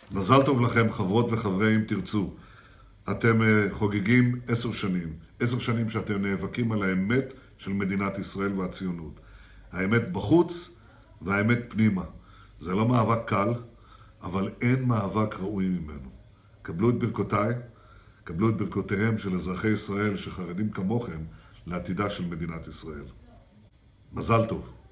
מזל טוב לכם, חברות וחברי אם תרצו. אתם חוגגים 10 שנים. 10 שנים שאתם נאבקים על האמת של מדינת ישראל והציונות. האמת בחוץ והאמת פנימה. זה לא מאבק קל, אבל אין מאבק ראוי ממנו. קבלו את ברכותיי, קבלו את ברכותיהם של אזרחי ישראל שחרדים כמוכם לעתידה של מדינת ישראל. מזל טוב.